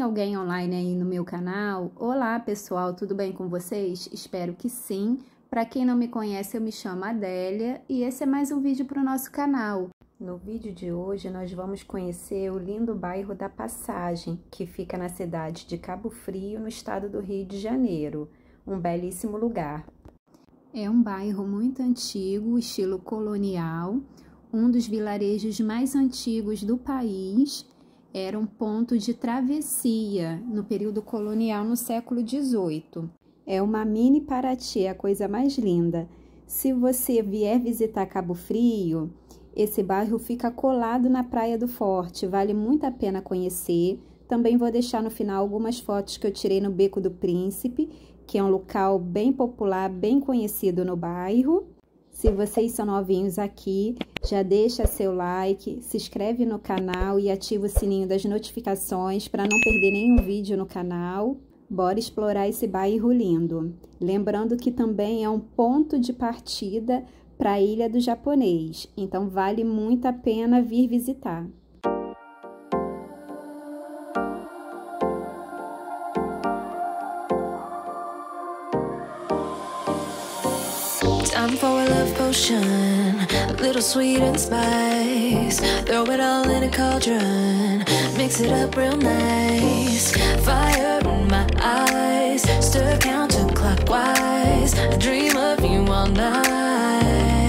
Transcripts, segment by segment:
alguém online aí no meu canal? Olá pessoal, tudo bem com vocês? Espero que sim. Para quem não me conhece, eu me chamo Adélia e esse é mais um vídeo para o nosso canal. No vídeo de hoje nós vamos conhecer o lindo bairro da Passagem, que fica na cidade de Cabo Frio, no estado do Rio de Janeiro. Um belíssimo lugar. É um bairro muito antigo, estilo colonial, um dos vilarejos mais antigos do país. Era um ponto de travessia no período colonial no século XVIII. É uma mini Paraty, a coisa mais linda. Se você vier visitar Cabo Frio, esse bairro fica colado na Praia do Forte, vale muito a pena conhecer. Também vou deixar no final algumas fotos que eu tirei no Beco do Príncipe, que é um local bem popular, bem conhecido no bairro. Se vocês são novinhos aqui, já deixa seu like, se inscreve no canal e ativa o sininho das notificações para não perder nenhum vídeo no canal. Bora explorar esse bairro lindo. Lembrando que também é um ponto de partida para a Ilha do Japonês, então vale muito a pena vir visitar. Time for a love potion, a little sweet and spice. Throw it all in a cauldron, mix it up real nice. Fire in my eyes, stir counterclockwise. I dream of you all night.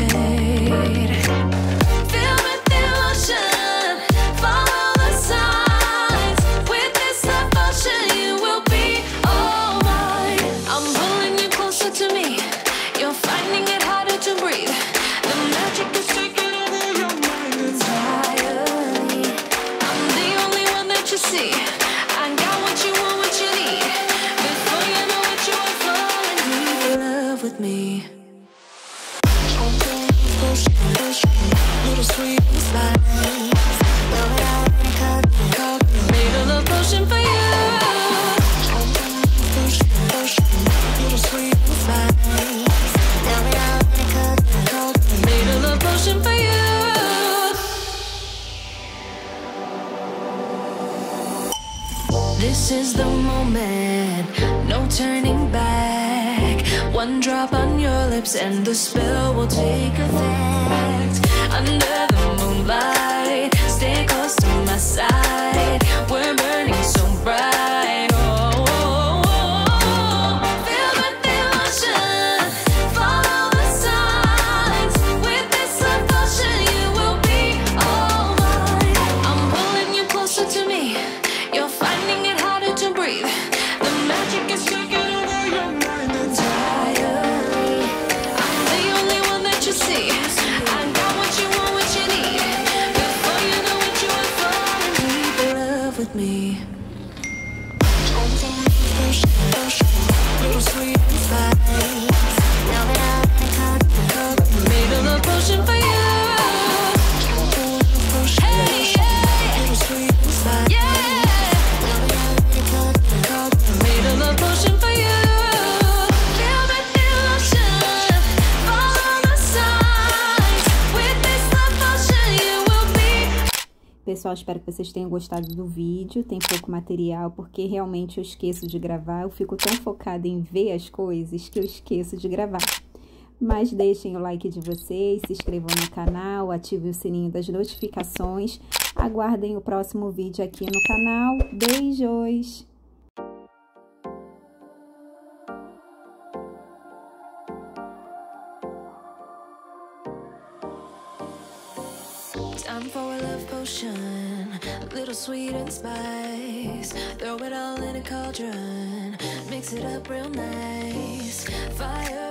Fill with emotion, follow the signs. With this love potion, you will be all mine. I'm pulling you closer to me. You're finding it harder to breathe. The magic is taking over your mind entirely. I'm the only one that you see. I got what you want, what you need. Before you know it, you are falling deep in love with me. Little sweet spice. Made a love potion for you. Little sweet spice. Made a love potion for you. This is the moment, no turning back. One drop on your lips and the spell will take effect. Under the moonlight, stay close to my side. We're burning so bright. Oh, oh, oh. Feel the emotion, follow the signs. With this love potion, you will be all mine. I'm pulling you closer to me. You're finding it harder to breathe. The magic is taking over your mind entirely. I'm the only one that you see. I got what you want, what you need. Before you know it, you are falling deep in love with me. Little sweet spice. Made a love potion for you. Hey, yeah. Little sweet spice. Yeah. Made a love potion for you. Feel the emotion, follow the signs. With this love potion, you will be. Pessoal, espero que vocês tenham gostado do vídeo. Tem pouco material porque realmente eu esqueço de gravar. Eu fico tão focada em ver as coisas que eu esqueço de gravar. Mas deixem o like de vocês, se inscrevam no canal, ativem o sininho das notificações. Aguardem o próximo vídeo aqui no canal. Beijos! Time for a love potion, a little sweet and spice. Throw it all in a cauldron, mix it up real nice. Fire